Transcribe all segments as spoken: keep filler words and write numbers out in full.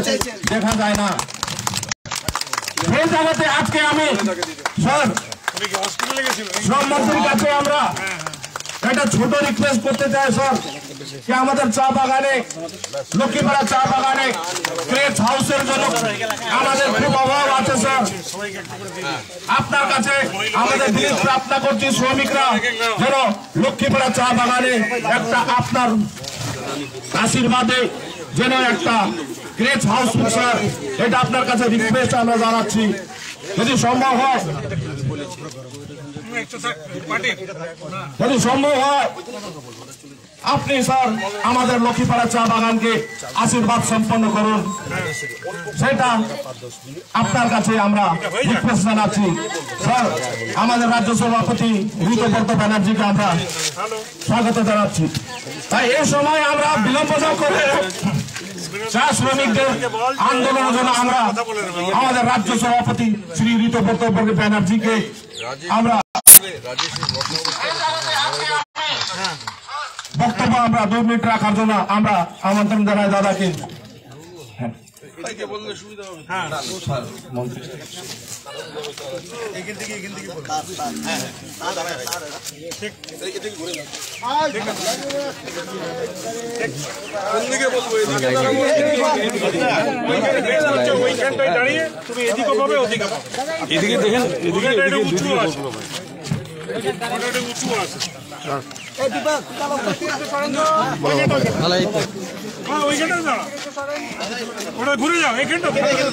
দেখা যায় না। সেই জায়গাতে আজকে আমি স্যার শ্রম মন্ত্রীর কাছে আমরা একটা ছোট রিকোয়েস্ট করতে চাই স্যার, कि আমাদের চা বাগানে লক্ষ্মীপাড়া চা বাগানে ক্রেজ হাউসের জন্য আমাদের খুব অভাব আছে স্যার। আপনার কাছে আমাদের বিনীত প্রার্থনা করছি শ্রমিকরা যেন লক্ষ্মীপাড়া চা বাগানে একটা আপনার আশীর্বাদে যেন একটা ক্রেজ হাউস স্যার, এটা আপনার কাছে রিকোয়েস্ট আমরা জানাচ্ছি যদি সম্ভব হয়, যদি সম্ভব হয় আপনি স্যার আমাদের লক্ষ্মীপাড়া চা বাগানকে আশীর্বাদ সম্পন্ন করুন, সেটা আপনার কাছে আমরা রিকোয়েস্ট জানাচ্ছি স্যার। আমাদের রাজ্য সভাপতি ঋতব্রত ব্যানার্জিকে আমরা স্বাগত জানাচ্ছি। তাই এই সময় আমরা বিলম্ব না করে চা শ্রমিকদের আন্দোলনের জন্য আমরা আমাদের রাজ্য সভাপতি শ্রী ঋতব্রত ব্যানার্জিকে আমরা বক্তব্য আমরা দুই মিনিট রাখার জন্য আমরা আমন্ত্রণ জানাই দাদাকে। দাঁড়িয়ে তুমি এদিকে পাবে ওদিকে এদিকে দেখেন, এদিকে উঁচু আছে, উঁচু আছে। ওটা ঘুরে যাও এইখানটা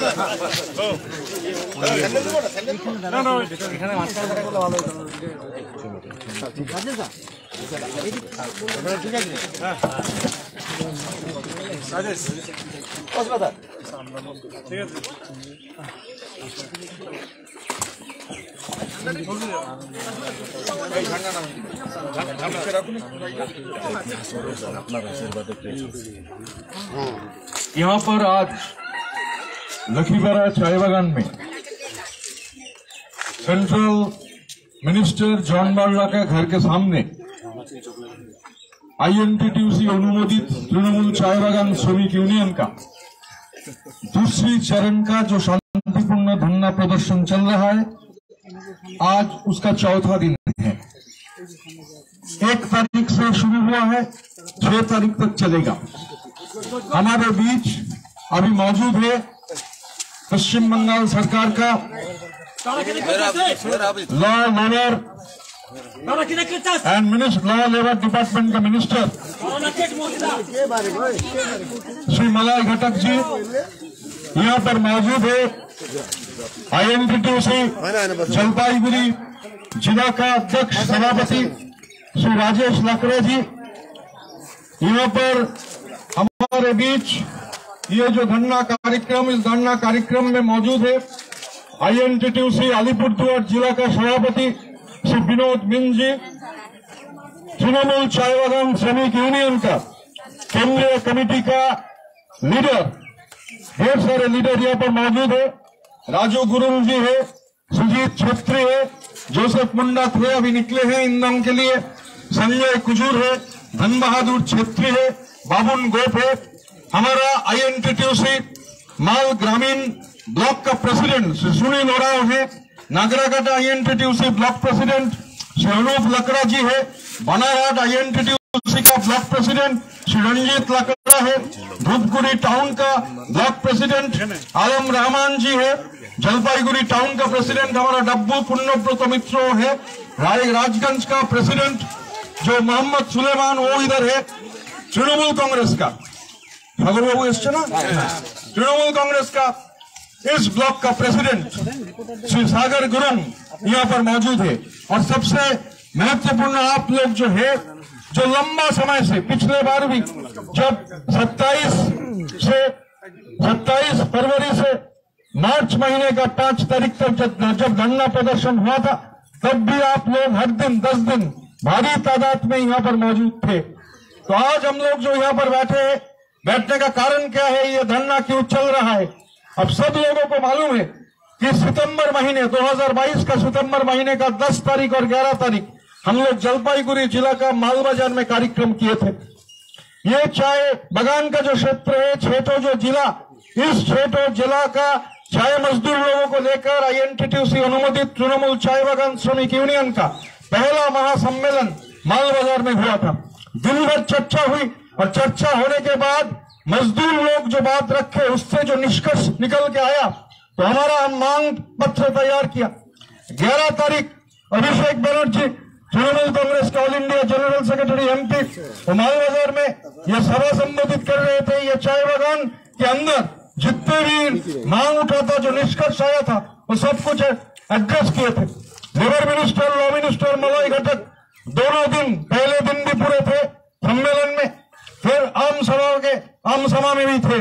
ঠিক আছে। ঠিক আছে यहाँ पर आज लखीपारा चाय बागान में सेंट्रल मिनिस्टर जॉन बार्ला के घर के सामने आईएनटीटीयूसी अनुमोदित तृणमूल चाय बागान श्रमिक यूनियन का दूसरी चरण का जो शांतिपूर्ण धरना प्रदर्शन चल रहा है, आज उसका चौथा दिन है। एक तारीख से शुरू हुआ है, छह तारीख तक चलेगा। हमारे बीच अभी मौजूद है पश्चिम बंगाल सरकार का law labour and minister law labour department का मिनिस्टर श्री मलाई घटक जी यहाँ पर मौजूद है। आईएनटीटीयूसी जलपाईगुड़ी जिला का अध्यक्ष सभापति श्री राजेश लकड़ा जी यहाँ पर हमारे बीच ये जो धरना कार्यक्रम, इस धरना कार्यक्रम में मौजूद है आईएनटीटीयूसी अलीपुरदुआर जिला का सभापति श्री विनोद मिन जी, तृणमूल चाय बागान श्रमिक यूनियन का केंद्रीय कमेटी का लीडर, ढेर सारे लीडर यहाँ पर मौजूद है। राजू गुरुंग जी है, सुजीत छेत्री है, जोसेफ मुंडा थे अभी निकले हैं ईंधन के लिए, संजय कुजूर है, धन बहादुर छेत्री है, बाबुन गोप है। हमारा आईएनटीटीयूसी माल ग्रामीण ब्लॉक का प्रेसिडेंट श्री सुनील ओराव है, Nagraghat INTTUC block president Shri Anup Lakra ji है, बनारहाट आईएनटीटीयूसी का ब्लॉक प्रेसिडेंट श्री रंजीत लकड़ा है, धूपगुड़ी टाउन का ब्लॉक प्रेसिडेंट आलम रहमान जी है, जलपाईगुड़ी टाउन का प्रेसिडेंट हमारा डब्बू पुण्यव्रत मित्र है, राजगंज का प्रेसिडेंट जो मोहम्मद सुलेमान वो इधर है, तृणमूल कांग्रेस का सागर बाबू एसছে ना, तृणमूल कांग्रेस का इस ब्लॉक का प्रेसिडेंट श्री सागर गुरुंग यहाँ पर मौजूद है। और सबसे महत्वपूर्ण आप लोग जो है, जो लंबा समय से पिछले बार भी जब सत्ताईस से सत्ताईस फरवरी से मार्च महीने का पांच तारीख तक जब धरना प्रदर्शन हुआ था, तब भी आप लोग हर दिन दस दिन भारी तादाद में यहाँ पर मौजूद थे। तो आज हम लोग जो यहाँ पर बैठे हैं, बैठने का कारण क्या है, ये धरना क्यों चल रहा है? अब सब लोगों को मालूम है कि सितंबर महीने दो हज़ार बाईस का सितंबर महीने का दस तारीख और ग्यारह तारीख हम लोग जलपाईगुड़ी जिला का माल बाजार में कार्यक्रम किए थे। ये चाय बागान का जो क्षेत्र है, छेटो जो जिला इस क्षेत्र जिला का चाय मजदूर लोगों को लेकर आईएनटीटीयूसी अनुमोदित तृणमूल चाय बागान श्रमिक यूनियन का पहला महासम्मेलन माल बाजार में हुआ था। दिन भर चर्चा हुई और चर्चा होने के बाद मजदूर लोग जो बात रखे उससे जो निष्कर्ष निकल के आया तो हमारा हम मांग पत्र तैयार किया। ग्यारह तारीख अभिषेक बनर्जी तृणमूल कांग्रेस का All India general secretary MP वो माल बाजार में यह सभा संबोधित कर रहे थे। ये चाय बागान के अंदर जितने भी मांग उठा था, जो निष्कर्ष आया था, वो सब कुछ एड्रेस किए थे। लेबर मिनिस्टर, लॉ मिनिस्टर, मलाई घटक दोनों दिन, पहले दिन भी पूरे थे सम्मेलन में, फिर आम सभा के आम सभा में भी थे।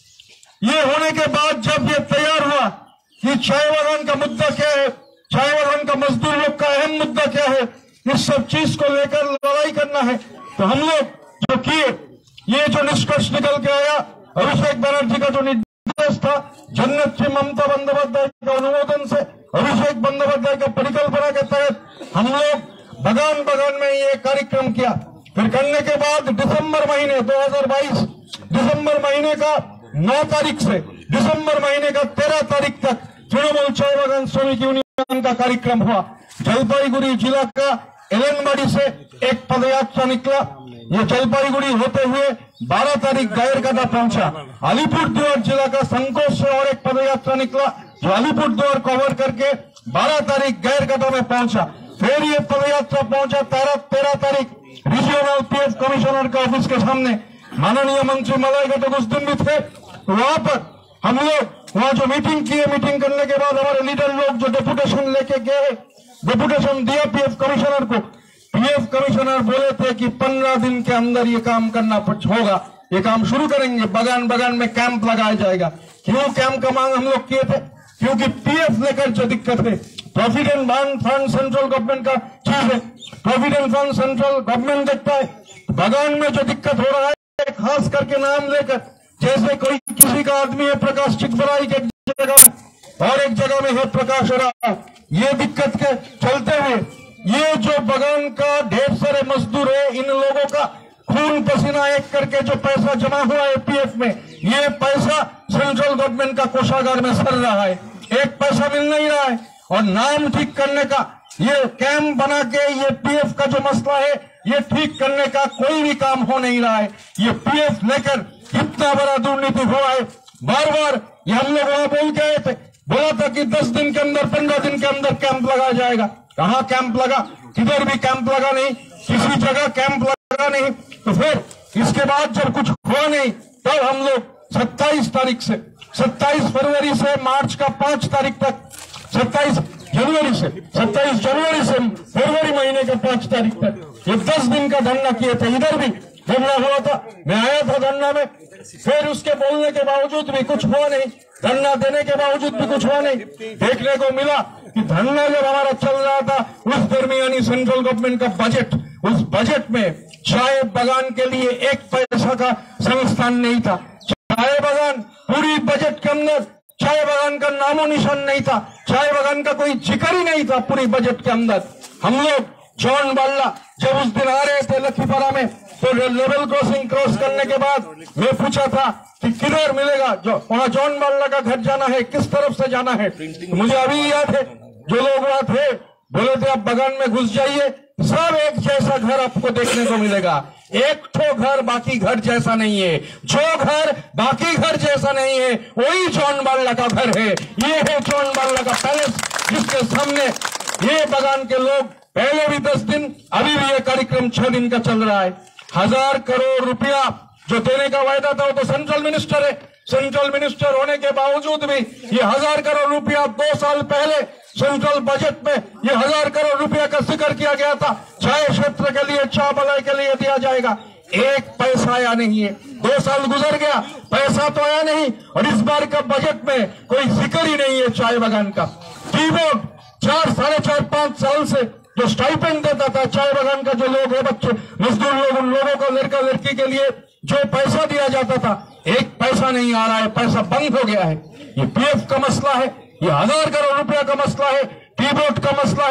ये होने के बाद जब ये तैयार हुआ कि चाय बागान का मुद्दा क्या है, चाय बागान का मजदूर लोग का अहम मुद्दा क्या है, इस सब चीज को लेकर लड़ाई करना है, तो हम लोग जो किए, ये जो निष्कर्ष निकल के आया, अभिषेक बनर्जी का जो निर्देश था, जन्नत श्री ममता बंदोपाध्याय के अनुमोदन से, अभिषेक बंदोपाध्याय का परिकल्पना के तहत हम लोग बगान बगान में ये कार्यक्रम किया। फिर करने के बाद दिसंबर महीने दो हज़ार बाईस दिसंबर महीने का नौ तारीख से दिसंबर महीने का तेरह तारीख तक तृणमूल चाय बागान श्रमिक यूनियन का कार्यक्रम हुआ। जलपाईगुड़ी जिला का एलनबाड़ी से एक पदयात्रा निकला। ये जलपाईगुड़ी होते हुए बारह तारीख गायरकाटा पहुंचा। अलीपुरद्वार जिला का संकोच से और एक पदयात्रा निकला जो अलीपुरद्वार कवर करके बारह तारीख गायरकाटा में पहुंचा। फिर ये पदयात्रा पहुंचा तेरह तेरह तारीख रीजनल पीएफ कमिश्नर का ऑफिस के सामने। माननीय मंत्री मलाई घटक उस दिन भी थे। वहां पर हम लोग वहां जो मीटिंग किए, मीटिंग करने के बाद हमारे लीडर लोग जो डेपुटेशन लेके गए, डेपुटेशन दिया पीएफ कमिश्नर को। पीएफ कमिश्नर बोले थे कि पंद्रह दिन के अंदर ये काम करना होगा, ये काम शुरू करेंगे, बगान बगान में कैंप लगाया जाएगा। क्यों कैंप का मांग हम लोग किए थे? क्योंकि पीएफ लेकर जो दिक्कत है, प्रोविडेंट फंड सेंट्रल गवर्नमेंट का चीज है, प्रोविडेंट फंड सेंट्रल गवर्नमेंट देखता है। बगान में जो दिक्कत हो रहा है, खास करके नाम लेकर, जैसे कोई किसी का आदमी है प्रकाश चिकबराई के एक जगह में और एक जगह में है प्रकाश राव, ये दिक्कत के चलते हुए ये जो बगान का ढेर सारे मजदूर है, इन लोगों का खून पसीना एक करके जो पैसा जमा हुआ है पीएफ में, ये पैसा सेंट्रल गवर्नमेंट का कोषागार में सर रहा है, एक पैसा मिल नहीं रहा है। और नाम ठीक करने का ये कैंप बना के ये पीएफ का जो मसला है ये ठीक करने का कोई भी काम हो नहीं रहा है। ये पीएफ लेकर कितना बड़ा दुर्नीति हुआ है। बार बार ये हम लोग वहां बोल के आए थे, बोला था कि दस दिन के अंदर, पंद्रह दिन के अंदर कैंप लगाया जाएगा। कहाँ कैंप लगा? किधर भी कैंप लगा नहीं, किसी जगह कैंप लगा नहीं। तो फिर इसके बाद जब कुछ हुआ नहीं, तब तो हम लोग सत्ताईस तारीख से सत्ताईस फरवरी से मार्च का पांच तारीख तक सत्ताईस जनवरी से सत्ताईस जनवरी से फरवरी महीने के पांच तारीख तक ये दस दिन का धरना किए थे। इधर भी धरना हुआ था, मैं आया था धरना में। फिर उसके बोलने के बावजूद भी कुछ हुआ नहीं, धरना देने के बावजूद भी कुछ हुआ नहीं। देखने को मिला कि धरना जब हमारा चल रहा था, उस दरमियानी सेंट्रल गवर्नमेंट का बजट, उस बजट में चाय बागान के लिए एक पैसा का संस्थान नहीं था। चाय बागान पूरी बजट के अंदर, चाय बागान का नामो निशान नहीं था, चाय बागान का कोई जिक्र ही नहीं था पूरी बजट के अंदर। हम लोग जॉन बाल्ला जब उस दिन आ रहे थे लखीपारा में, तो लेवल क्रॉसिंग क्रॉस करने के बाद मैं पूछा था कि किधर मिलेगा, जो वहां जॉन बाल्ला का घर जाना है, किस तरफ से जाना है। तो मुझे अभी याद है, जो लोग वहां थे बोले थे आप बगान में घुस जाइए, सब एक जैसा घर आपको देखने को मिलेगा, एक ठो घर बाकी घर जैसा नहीं है, जो घर बाकी घर जैसा नहीं है वही जॉन बाल्ला का घर है। ये है जॉन बाल्ला का पैलेस, जिसके सामने ये बगान के लोग पहले भी दस दिन, अभी भी ये कार्यक्रम छह दिन का चल रहा है। हजार करोड़ रुपया जो देने का वायदा था, वो तो सेंट्रल मिनिस्टर है, सेंट्रल मिनिस्टर होने के बावजूद भी ये हजार करोड़ रुपया दो साल पहले सेंट्रल बजट में ये हजार करोड़ रुपया का जिक्र किया गया था, चाय क्षेत्र के लिए, चाय बलाई के लिए दिया जाएगा। एक पैसा आया नहीं है, दो साल गुजर गया, पैसा तो आया नहीं। और इस बार का बजट में कोई जिक्र ही नहीं है चाय बागान का। टी बोर्ड चार साढ़े चार पांच साल से जो स्टाइपेंड देता था चाय बागान का, जो लोग है, बच्चे मजदूर लोग, उन लोगों को लड़का लड़की के लिए जो पैसा दिया जाता था, एक पैसा नहीं आ रहा है, पैसा बंद हो गया है। ये पीएफ का मसला है, ये हजार करोड़ रुपया का मसला है, टी बोर्ड का मसला है।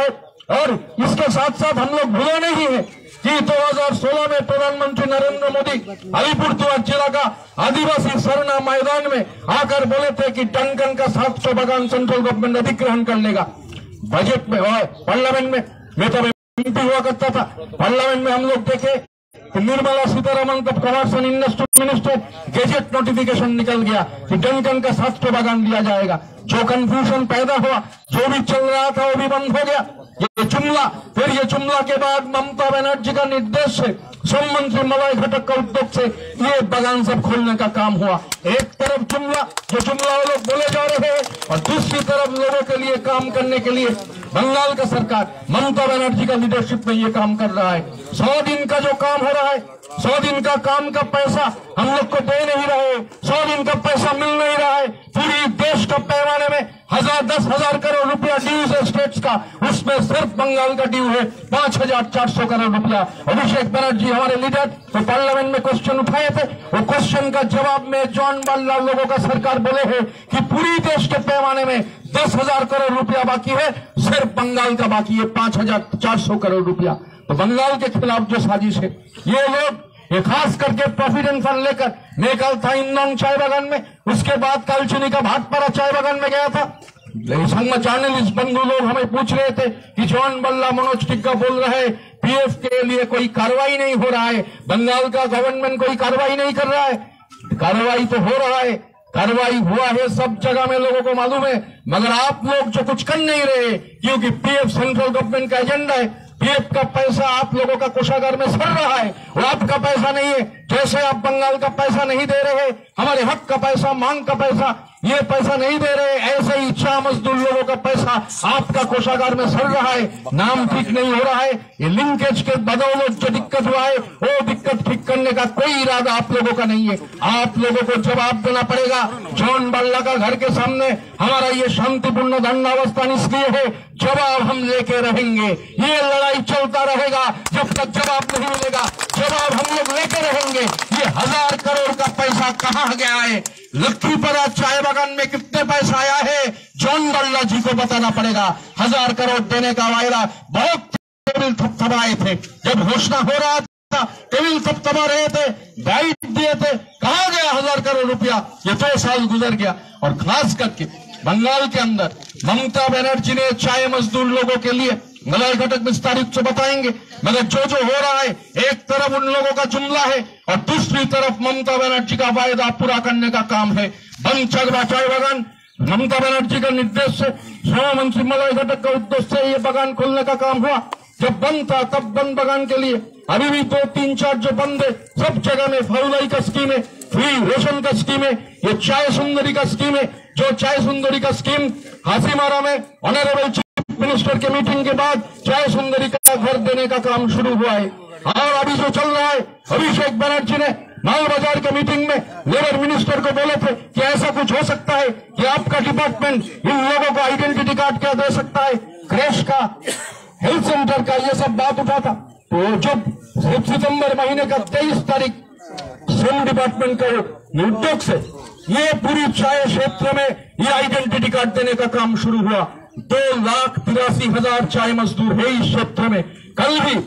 और इसके साथ साथ हम लोग भूले नहीं है कि दो हज़ार सोलह में प्रधानमंत्री नरेंद्र मोदी अलीपुरद्वार जिला का आदिवासी सरना मैदान में आकर बोले थे कि डंकन का सात सौ बागान सेंट्रल गवर्नमेंट अधिग्रहण कर लेगा। बजट में और पार्लियामेंट में मैं तो एमपी हुआ करता था, पार्लियामेंट में हम लोग देखे निर्मला सीतारमण तब commerce and industry minister, gazette notification निकल गया कि डंकन का सात सौ बागान दिया जाएगा। जो कंफ्यूजन पैदा हुआ, जो भी चल रहा था वो भी बंद हो गया। ये जुमला, फिर ये जुमला के बाद ममता बनर्जी का निर्देश से श्रम मंत्री मलय घटक का उद्योग से ये बागान सब खोलने का काम हुआ। एक तरफ जुमला, जो जुमला वो लोग बोले जा रहे हैं, और दूसरी तरफ लोगों के लिए काम करने के लिए बंगाल का सरकार ममता बनर्जी का लीडरशिप में ये काम कर रहा है। सौ दिन का जो काम हो रहा है, सौ दिन का काम का पैसा हम लोग को दे नहीं रहे, सौ दिन का पैसा मिल नहीं रहा है। पूरी देश का पैमाने में हजार दस हजार करोड़ रुपया ड्यूज है स्टेट्स का, उसमें सिर्फ बंगाल का ड्यू है पांच हजार चार सौ करोड़ रुपया। अभिषेक बनर्जी हमारे लीडर तो पार्लियामेंट में क्वेश्चन उठाए थे, वो क्वेश्चन का जवाब में जॉन बाला लोगों का सरकार बोले है कि पूरी देश के पैमाने में दस हजार करोड़ रुपया बाकी है, सिर्फ बंगाल का बाकी है पांच हजार चार सौ करोड़ रुपया। तो बंगाल के खिलाफ जो साजिश है, ये लोग ये खास करके प्रोविडेंट फंड लेकर, मैं कल था इंदौर चाय बागान में, उसके बाद कालचुनी का भाटपारा चाय बागान में गया था। संग जर्नलिस्ट बंधु लोग हमें पूछ रहे थे कि जॉन बल्ला मनोज टिक्का बोल रहे हैं पीएफ के लिए कोई कार्रवाई नहीं हो रहा है, बंगाल का गवर्नमेंट कोई कार्रवाई नहीं कर रहा है। कार्रवाई तो हो रहा है, कार्रवाई हुआ है, सब जगह में लोगों को मालूम है, मगर आप लोग जो कुछ कर नहीं रहे, क्योंकि पीएफ सेंट्रल गवर्नमेंट का एजेंडा है। पीएफ का पैसा आप लोगों का कोषागार में सड़ रहा है, वो आपका पैसा नहीं है। जैसे आप बंगाल का पैसा नहीं दे रहे, हमारे हक का पैसा, मांग का पैसा, ये पैसा नहीं दे रहे, ऐसे ही इच्छा मजदूर लोगों का पैसा आपका कोषागार में सड़ रहा है, नाम ठीक नहीं हो रहा है। ये लिंकेज के बदौलत जो दिक्कत हुआ है, वो दिक्कत ठीक करने का कोई इरादा आप लोगों का नहीं है। आप लोगों को जवाब देना पड़ेगा। जॉन बाला का घर के सामने हमारा ये शांतिपूर्ण धरनावस्थान इसलिए है, जवाब हम लेके रहेंगे। ये लड़ाई चलता रहेगा जब तक जवाब नहीं मिलेगा, जवाब हम लोग लेके रहेंगे। ये हजार करोड़ का पैसा कहाँ गया है, लक्ष्मीपरा चाय बागान में कितने पैसा आया है, जॉन बाला जी को बताना पड़ेगा। हजार करोड़ देने का वायदा बहुत टेबिल थपथपाए थे, जब घोषणा हो रहा था टेबिल थपथपा रहे थे, गाइड दिए थे, कहाँ गया हजार करोड़ रुपया। ये दो साल गुजर गया। और खास करके बंगाल के अंदर ममता बनर्जी ने चाय मजदूर लोगों के लिए, मलय घटक विस्तारित से बताएंगे, मगर जो जो हो रहा है, एक तरफ उन लोगों का जुमला है और दूसरी तरफ ममता बनर्जी का वायदा पूरा करने का काम है। बंद चगवा चाय बागान ममता बनर्जी का निर्देश से, श्रम मंत्री मलय घटक का उद्देश्य से ये बागान खोलने का काम हुआ। जब बंद था तब बंद बागान के लिए, अभी भी दो तीन चार जो बंद है, सब जगह में फौलाई का स्कीम है, फ्री रेशन का स्कीम है, ये चाय सुंदरी का स्कीम है। जो चाय सुंदरी का स्कीम हासीमारा में ऑनरेबल चीफ मिनिस्टर के मीटिंग के बाद चाय सुंदरी का घर देने का काम शुरू हुआ है। और अभी जो चल रहा है, अभिषेक बनर्जी ने माल बाजार के मीटिंग में लेबर मिनिस्टर को बोले थे कि ऐसा कुछ हो सकता है कि आपका डिपार्टमेंट इन लोगों को आइडेंटिटी कार्ड क्या दे सकता है, क्रैश का, हेल्थ सेंटर का, ये सब बात उठा था। तो जब सितंबर महीने का तेईस तारीख श्रम डिपार्टमेंट के उद्योग से ये पूरी चाय क्षेत्र में ये आइडेंटिटी कार्ड देने का काम शुरू हुआ। दो लाख तिरासी हजार चाय मजदूर है इस क्षेत्र में। कल भी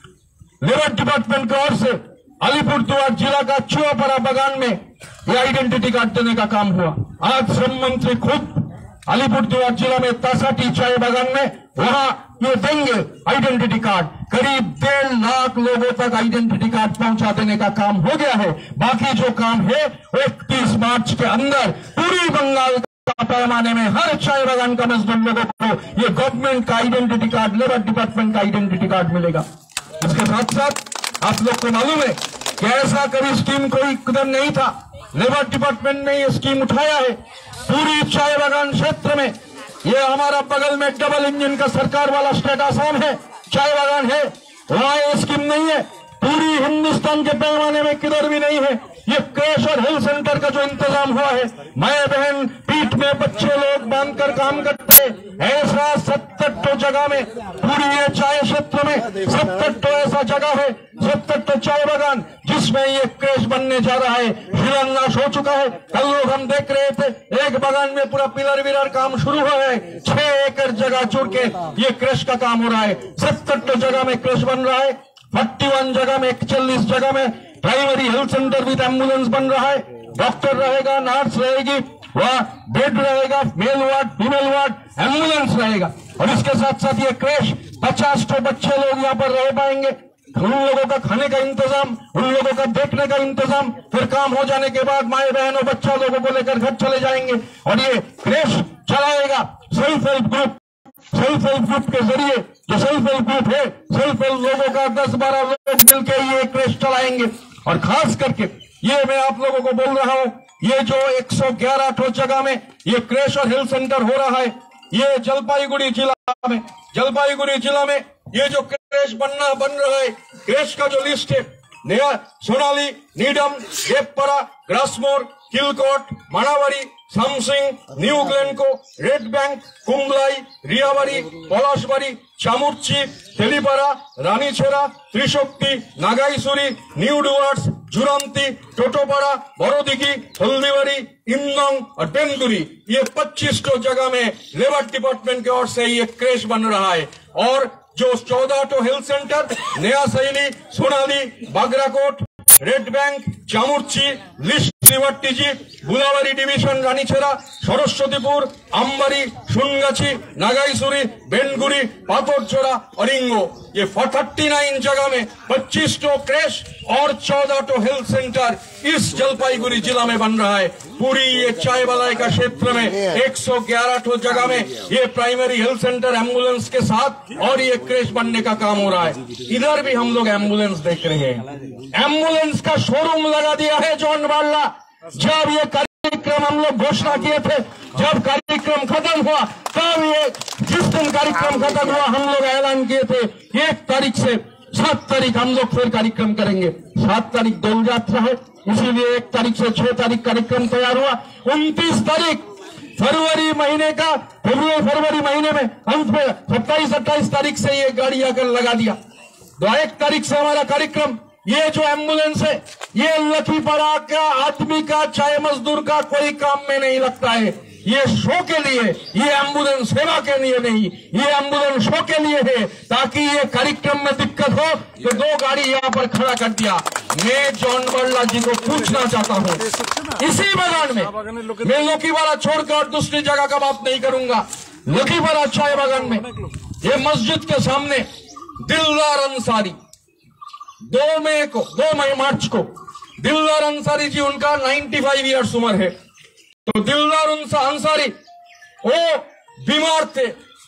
लेबर डिपार्टमेंट की ओर से अलीपुरद्वार जिला का चुआपरा बागान में ये आइडेंटिटी कार्ड देने का काम हुआ। आज श्रम मंत्री खुद अलीपुरद्वार जिला में तासाटी चाय बागान में वहां ये देंगे आइडेंटिटी कार्ड। करीब डेढ़ लाख लोगों तक आइडेंटिटी कार्ड पहुंचा देने का काम हो गया है। बाकी जो काम है वो इकतीस मार्च के अंदर पूरी बंगाल का पैमाने में हर चाय बागान का मजदूर लोगों को ये गवर्नमेंट का आइडेंटिटी कार्ड, लेबर डिपार्टमेंट का आइडेंटिटी कार्ड मिलेगा। इसके साथ साथ आप लोग को मालूम है कि ऐसा कभी स्कीम कोई कदम नहीं था, लेबर डिपार्टमेंट ने ये स्कीम उठाया है। पूरी चाय बागान क्षेत्र में, ये हमारा बगल में डबल इंजन का सरकार वाला स्टेट आसाम है, चाय बागान है, वहां ये स्कीम नहीं है। पूरी हिंदुस्तान के पैमाने में किधर भी नहीं है। ये क्रैश और हेल्थ सेंटर का जो इंतजाम हुआ है, माए बहन पीठ में बच्चे लोग बांधकर काम करते हैं, ऐसा सत्तर तो जगह में पूरी ये चाय क्षेत्र में सत्तर तो ऐसा जगह है, सत्तर तो चाय बागान जिसमें ये क्रैश बनने जा रहा है, शिलान्यास हो चुका है। कल लोग हम देख रहे थे, एक बागान में पूरा पिलर विलर काम शुरू हुआ है, छह एकड़ जगह जुड़ के ये क्रैश का काम हो रहा है। सत्तर तो जगह में क्रैश बन रहा है, इकतालीस जगह में इकतालीस जगह में primary health centre with ambulance बन रहा है। डॉक्टर रहेगा, नर्स रहेगी, वहाँ बेड रहेगा, male ward, female ward, ambulance रहेगा। और इसके साथ साथ ये क्रैश पचास तो बच्चे लोग यहाँ पर रह पाएंगे, उन लोगों का खाने का इंतजाम, उन लोगों का देखने का इंतजाम, फिर काम हो जाने के बाद माए बहनों बच्चा लोगों को लेकर घर चले जाएंगे। और ये क्रैश चलाएगा self help group. Self help group के जरिए जो सेल्फ हेल्प ग्रुप है, सेल्फ हेल्प लोगों का दस बारह लोग मिलकर ये क्रैश चलाएंगे। और खास करके ये मैं आप लोगों को बोल रहा हूं, ये जो एक सौ ग्यारह ठो जगह में ये क्रैश और हेल्थ सेंटर हो रहा है, ये जलपाईगुड़ी जिला में जलपाईगुड़ी जिला में ये जो क्रैश बनना बन रहा है, क्रैश का जो लिस्ट है, नया Sonali, Needham, देवपरा, ग्रासमोर, किलकोट, मनावाड़ी, something, new Glencoe, red bank, कुंबलाई, रियावाड़ी, Palashbari, Chamurchi, Telipada, रानीछेड़ा, त्रिशक्ति, नागाईसुरी, न्यू डुआर्स, जुरांती, टोटोपाड़ा, बड़ोदिघी, हल्दीबाड़ी, इमनंग और बेंदुरी, ये पच्चीस तो जगह में लेबर डिपार्टमेंट की ओर से ये क्रैश बन रहा है। और जो चौदह तो health centre, Naya Saini, Sonali, Bagrakot, Red Bank, Chamurchi, list लिवाट्टीजी, बुलावाड़ी डिवीजन, रानीछेड़ा, सरस्वतीपुर, आम्बारी, सुनगाछी, नागाईसुरी, बेनगुड़ी, पाथरचोड़ा और इंगो, ये उनतालीस जगह में पच्चीस तो क्रैश और चौदह तो हेल्थ सेंटर इस जलपाईगुड़ी जिला में बन रहा है। पूरी ये चाय बलाई का क्षेत्र में एक सौ ग्यारह तो जगह में ये प्राइमरी हेल्थ सेंटर एम्बुलेंस के साथ और ये क्रैश बनने का काम हो रहा है। इधर भी हम लोग एम्बुलेंस देख रहे हैं, एम्बुलेंस का शोरूम लगा दिया है जॉन बार्ला। जब ये कार्यक्रम हम लोग घोषणा किए थे, जब कार्यक्रम खत्म हुआ, तब ये जिस दिन कार्यक्रम खत्म हुआ हम लोग ऐलान किए थे एक तारीख से सात तारीख हम लोग फिर कार्यक्रम करेंगे। सात तारीख दौल यात्रा है, इसीलिए एक तारीख से छह तारीख कार्यक्रम तैयार हुआ। उनतीस तारीख फरवरी महीने का फरवरी फरवरी महीने में अंत में सत्ताईस अट्ठाईस तारीख से ये गाड़ी आकर लगा दिया। तो एक तारीख से हमारा कार्यक्रम, ये जो एम्बुलेंस है ये लखीपड़ा का आदमी का चाय मजदूर का कोई काम में नहीं लगता है, ये शो के लिए, ये एम्बुलेंस सेवा के लिए नहीं, ये एम्बुलेंस शो के लिए है ताकि ये कार्यक्रम में दिक्कत हो तो दो गाड़ी यहाँ पर खड़ा कर दिया। मैं जॉन बार्ला जी को पूछना चाहता हूँ, इसी बागान में, मैं लखीपड़ा छोड़कर दूसरी जगह का बात नहीं करूंगा, लखीपड़ा चाय बागान में ये मस्जिद के सामने दिलदार अंसारी दो मई को दो मई मार्च को दिलदार अंसारी जी, उनका पचानवे इयर्स उम्र है। तो दिलदार अंसारी वो बीमार थे,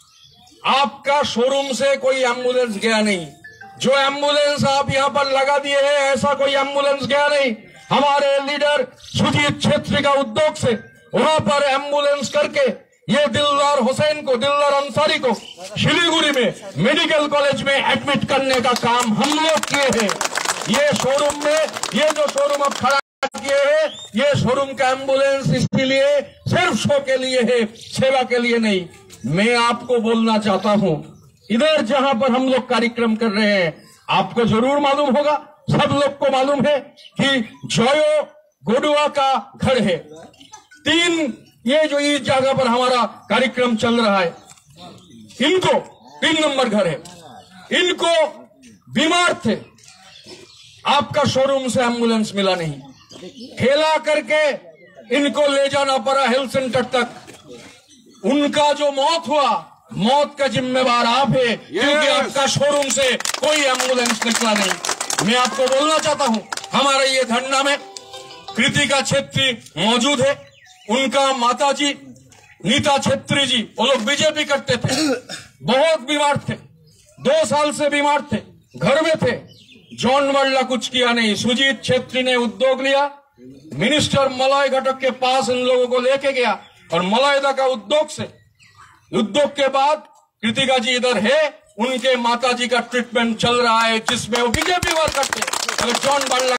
आपका शोरूम से कोई एम्बुलेंस गया नहीं, जो एम्बुलेंस आप यहां पर लगा दिए हैं ऐसा कोई एम्बुलेंस गया नहीं। हमारे लीडर सुजीत छेत्री का उद्योग से वहां पर एम्बुलेंस करके ये दिलदार हुसैन को, दिलदार अंसारी को शिलीगुड़ी में मेडिकल कॉलेज में एडमिट करने का काम हम लोग किए हैं। ये शोरूम में, ये जो शोरूम अब खड़ा किए हैं, ये शोरूम का एम्बुलेंस इसीलिए सिर्फ शो के लिए है, सेवा के लिए नहीं। मैं आपको बोलना चाहता हूं, इधर जहां पर हम लोग कार्यक्रम कर रहे हैं, आपको जरूर मालूम होगा, सब लोग को मालूम है कि जयो गोडुआ का घर है। तीन ये जो इस जगह पर हमारा कार्यक्रम चल रहा है, इनको तीन नंबर घर है, इनको बीमार थे, आपका शोरूम से एम्बुलेंस मिला नहीं, ठेला करके इनको ले जाना पड़ा हेल्थ सेंटर तक। उनका जो मौत हुआ, मौत का जिम्मेवार आप है, क्योंकि आपका शोरूम से कोई एम्बुलेंस निकला नहीं। मैं आपको बोलना चाहता हूं, हमारे ये धरना में कृतिका छेत्री मौजूद है, उनका माताजी नीता छेत्री जी, वो लोग बीजेपी करते थे, बहुत बीमार थे, दो साल से बीमार थे, घर में थे। जॉन बार्ला कुछ किया नहीं, सुजीत छेत्री ने उद्योग लिया, मिनिस्टर मलय घटक के पास इन लोगों को लेके गया और मलयदा का उद्योग से, उद्योग के बाद कृतिका जी इधर है, उनके माताजी का ट्रीटमेंट चल रहा है जिसमें वो बीजेपी वर्कर थे। अगर जॉन बार्ला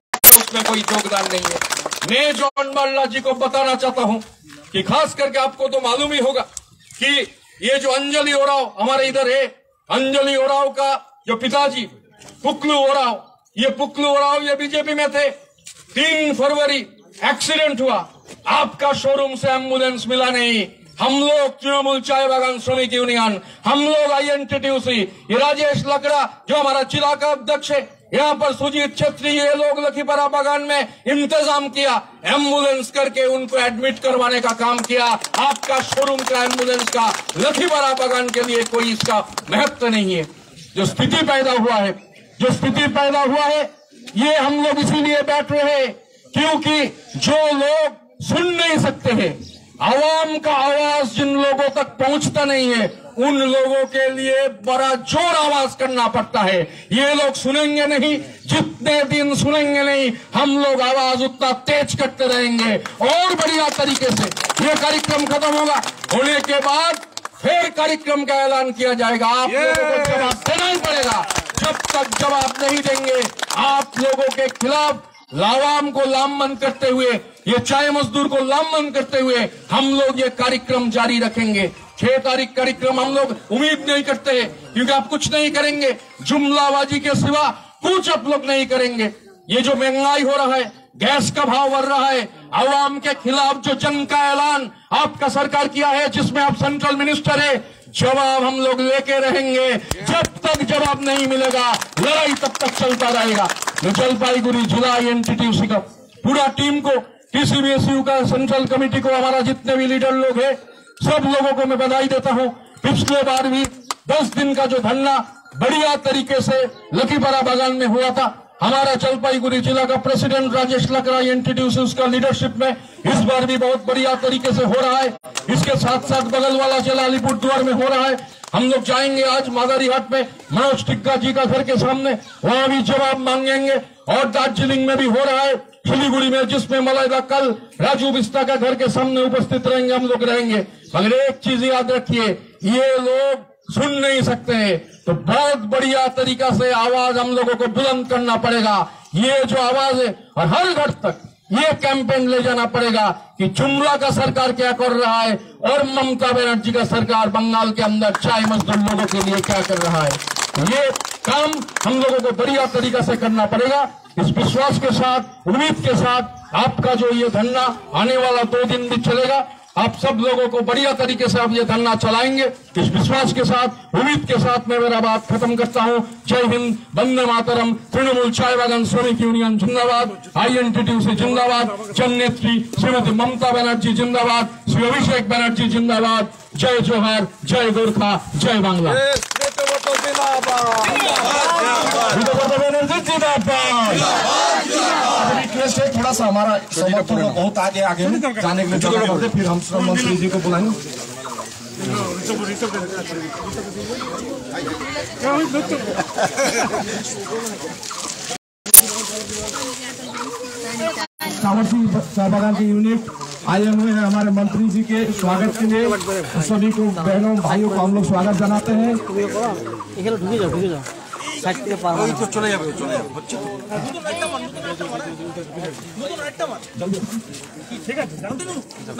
इसमें कोई योगदान नहीं है। मैं जॉन बाल्ला जी को बताना चाहता हूं कि खास करके आपको तो मालूम ही होगा कि ये जो अंजलि ओराव हमारे इधर है, अंजलि ओराव का जो पिताजी पुकलू ओराव, ये पुकलू ओराव ये बीजेपी में थे। तीन फरवरी एक्सीडेंट हुआ, आपका शोरूम से एम्बुलेंस मिला नहीं। हम लोग तृणमूल चाय बागान श्रमिक यूनियन, हम लोग आईएनटीटीयूसी, ये राजेश लकड़ा जो हमारा जिला का अध्यक्ष है, यहाँ पर सुजीत छत्री, ये लोग लखीपरा बागान में इंतजाम किया, एम्बुलेंस करके उनको एडमिट करवाने का काम किया। आपका शोरूम का एम्बुलेंस का लखीपरा बागान के लिए कोई इसका महत्व नहीं है। जो स्थिति पैदा हुआ है जो स्थिति पैदा हुआ है ये हम लोग इसीलिए बैठ रहे हैं क्योंकि जो लोग सुन नहीं सकते हैं, आवाम का आवाज जिन लोगों तक पहुंचता नहीं है, उन लोगों के लिए बड़ा जोर आवाज करना पड़ता है। ये लोग सुनेंगे नहीं, जितने दिन सुनेंगे नहीं, हम लोग आवाज उतना तेज करते रहेंगे और बढ़िया तरीके से ये कार्यक्रम खत्म होगा। होने के बाद फिर कार्यक्रम का ऐलान किया जाएगा। आप लोगों को जवाब देना ही पड़ेगा। जब तक जवाब नहीं देंगे, आप लोगों के खिलाफ लावाम को लामबन करते हुए, ये चाय मजदूर को लामबन करते हुए हम लोग ये कार्यक्रम जारी रखेंगे। छह तारीख कार्यक्रम हम लोग उम्मीद नहीं करते हैं क्योंकि आप कुछ नहीं करेंगे, जुमलाबाजी के सिवा कुछ आप लोग नहीं करेंगे। ये जो महंगाई हो रहा है, गैस का भाव बढ़ रहा है, आवाम के खिलाफ जो जंग का ऐलान आपका सरकार किया है जिसमें आप सेंट्रल मिनिस्टर है, जवाब हम लोग लेके रहेंगे। जब तक जवाब नहीं मिलेगा, लड़ाई तब तक चलता रहेगा। मैं जलपाईगुड़ी जिला एनटीटीयूसी का पूरा टीम को, टीसीबीएसयू का सेंट्रल कमेटी को, हमारा जितने भी लीडर लोग हैं, सब लोगों को मैं बधाई देता हूं। पिछले बार भी दस दिन का जो धरना बढ़िया तरीके से लखीपरा बागान में हुआ था, हमारा जलपाईगुड़ी जिला का प्रेसिडेंट राजेश लकड़ा एनटीटीयूसी उसका लीडरशिप में इस बार भी बहुत बढ़िया तरीके से हो रहा है। इसके साथ साथ बगल वाला जिला अलीपुरद्वार में हो रहा है। हम लोग जाएंगे आज मादारीहाट में मनोज टिक्का जी का घर के सामने, वहां भी जवाब मांगेंगे। और दार्जिलिंग में भी हो रहा है, सिलीगुड़ी में, जिसमें मलाइदा कल राजू बिस्ता का घर के सामने उपस्थित रहेंगे, हम लोग रहेंगे। मगर एक चीज याद रखिए, ये लोग सुन नहीं सकते हैं, तो बहुत बढ़िया तरीका से आवाज हम लोगों को बुलंद करना पड़ेगा। ये जो आवाज है, और हर घर तक ये कैंपेन ले जाना पड़ेगा कि जुमला का सरकार क्या कर रहा है और ममता बनर्जी का सरकार बंगाल के अंदर चाय मजदूर लोगों के लिए क्या कर रहा है। ये काम हम लोगों को बढ़िया तरीका से करना पड़ेगा। इस विश्वास के साथ, उम्मीद के साथ, आपका जो ये धरना आने वाला दो दिन भी चलेगा, आप सब लोगों को बढ़िया तरीके से आप ये धरना चलाएंगे। इस विश्वास के साथ, उम्मीद के साथ मैं मेरा बात खत्म करता हूं। जय हिंद, वंदे मातरम, तृणमूल चाय बागान श्रमिक यूनियन जिंदाबाद, आईएनटीटीयूसी जिंदाबाद, जननेत्री श्रीमती ममता बनर्जी जिंदाबाद, श्री अभिषेक बनर्जी जिंदाबाद। जय जोहार, जय गोरखा, जय बांग्ला। रिक्वेस्ट है, थोड़ा सा हमारा समर्थन बहुत आगे आगे जाने के लिए जगह करते, फिर हम श्रम मंत्री जी को बुलाएंगे। सावरसी चाय बागान की यूनिट आए हुए हैं हमारे मंत्री जी के स्वागत के लिए। सभी को, बहनों भाइयों को हम लोग स्वागत जनाते हैं। ঢুকে যাও ঢুকে যাও সাইড থেকে পারবো না তো চলে যাবে চলে যাবে হচ্ছে দুটো একটা মান দুটো একটা মান ঠিক আছে না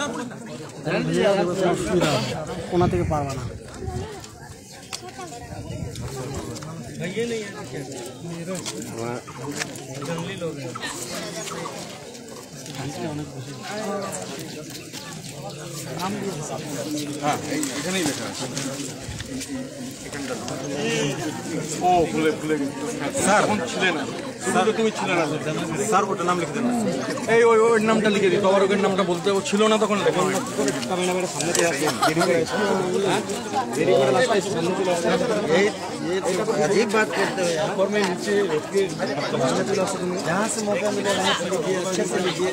কোনা থেকে পারবা না ये नहीं है क्या जंगली लोग हैं हाँ এখানেই লেখা আছে ও ভুলে ভুলে স্যার কোন ছিলেন না শুধু তুমি ছিলে না স্যার ওটা নাম লিখে দেন এই ওই ওই নামটা লিখে দিই তবরকের নামটা বলতে ও ছিল না তখন লেখা ক্যামেরার সামনে থেকে আসেন দেরি করে হ্যাঁ দেরি করে লাস্টে সামনে চলে আসেন এই ये तो अजीब बात करते हो यार और मैं नीचे रख के सामने चला सकूं जहां से मौका मिले वहां से लीजिए अच्छे से लीजिए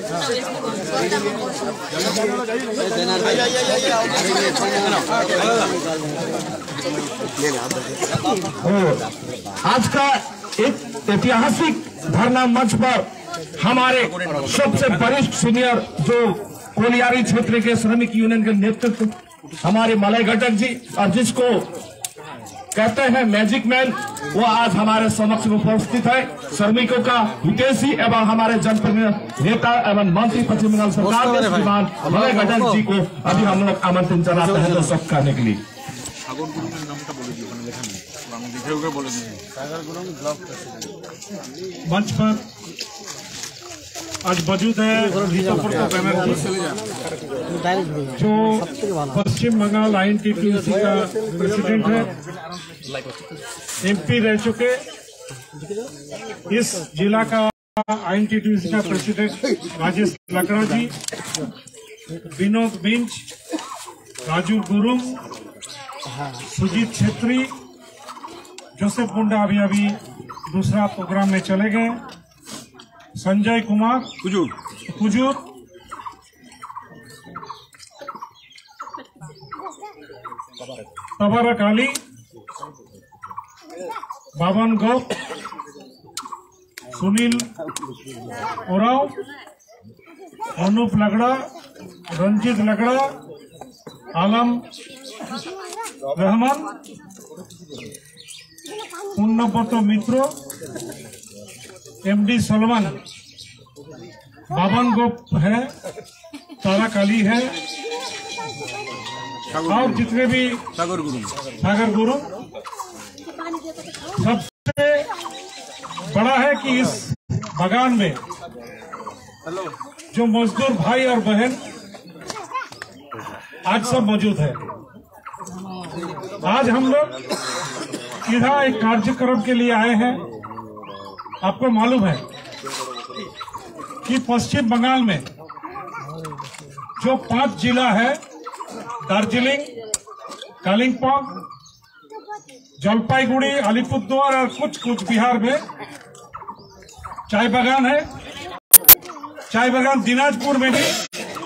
आज का एक ऐतिहासिक धरना मंच पर हमारे सबसे वरिष्ठ सीनियर जो कोलियारी क्षेत्र के श्रमिक यूनियन के नेतृत्व हमारे मलय घटक जी, और जिसको कहते हैं मैजिक मैन, वो आज हमारे समक्ष उपस्थित है। श्रमिकों का हितैषी एवं हमारे जनप्रतिनिधि नेता एवं मंत्री पश्चिम बंगाल सरकार के श्रीमान भले घटक जी को अभी हम लोग आमंत्रण चलाते हैं सब करने के लिए। मंच पर आज मौजूद है जो Paschim Bangal I N T T U C का प्रेसिडेंट है, एमपी रह चुके, इस जिला का I N T T U C का प्रेसिडेंट राजेश लकड़ा जी, विनोद बिंज, राजू गुरुंग, सुजीत छेत्री, जोसेफ मुंडा अभी अभी दूसरा प्रोग्राम में चले गए, संजय कुमार कुजूर कुजूर तबारक अली, बावन गोप, सुनील ओराव, अनूप लगड़ा, रंजीत लगड़ा, आलम रहमान, पुण्यव्रत मित्रो, एमडी सलमान, बावन गोप है, तारा काली है और जितने भी सागर गुरु सागर गुरु सबसे बड़ा है कि इस बागान में जो मजदूर भाई और बहन आज सब मौजूद है। आज हम लोग इधर एक कार्यक्रम के लिए आए हैं। आपको मालूम है कि पश्चिम बंगाल में जो पांच जिला है, दार्जिलिंग, कालिम्पोंग, जलपाईगुड़ी, अलीपुरद्वार और कुछ कुछ बिहार में चाय बागान है। चाय बागान दिनाजपुर में भी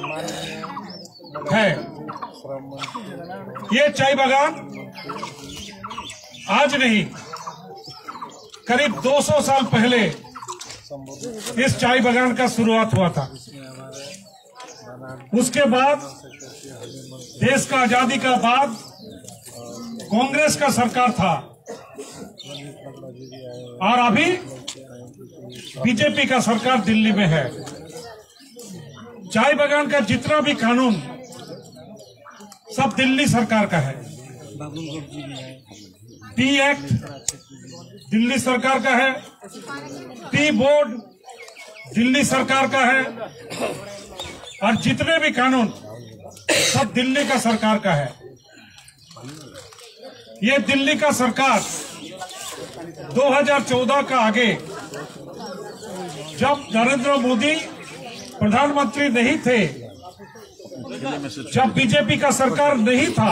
है। ये चाय बागान आज नहीं, करीब दो सौ साल पहले इस चाय बागान का शुरुआत हुआ था। उसके बाद देश का आजादी का बाद कांग्रेस का सरकार था और अभी बीजेपी का सरकार दिल्ली में है। चाय बागान का जितना भी कानून सब दिल्ली सरकार का है। टी एक्ट दिल्ली सरकार का है, टी बोर्ड दिल्ली सरकार का है और जितने भी कानून सब दिल्ली का सरकार का है। ये दिल्ली का सरकार दो हज़ार चौदह का आगे जब नरेंद्र मोदी प्रधानमंत्री नहीं थे, जब बीजेपी का सरकार नहीं था,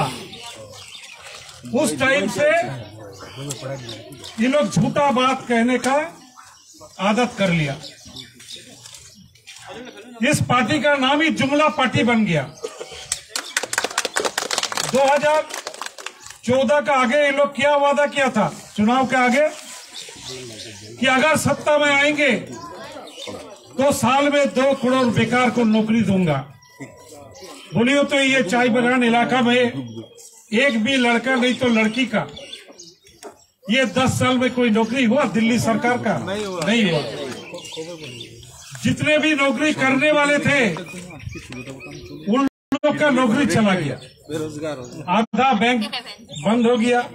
उस टाइम से ये लोग झूठा बात कहने का आदत कर लिया। इस पार्टी का नाम ही जुमला पार्टी बन गया। दो हज़ार चौदह का आगे ये लोग क्या वादा किया था चुनाव के आगे कि अगर सत्ता में आएंगे तो साल में दो करोड़ बेकार को नौकरी दूंगा। बोलियो तो ये चाय बागान इलाका में एक भी लड़का नहीं तो लड़की का ये दस साल में कोई नौकरी हुआ दिल्ली सरकार का? नहीं हुआ, नहीं हुआ। जितने भी नौकरी करने वाले थे उन लोगों का नौकरी चला गया, आधा बैंक बंद हो गया।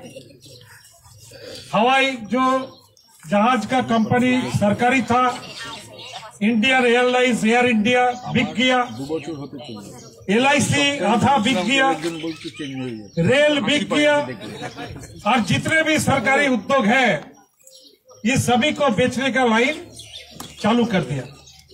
हवाई जो जहाज का कंपनी सरकारी था, इंडियन एयरलाइंस, एयर इंडिया बिक गया, एल आई सी आधा बिक गया, रेल बिक गया और जितने भी सरकारी उद्योग है ये सभी को बेचने का लाइन चालू कर दिया।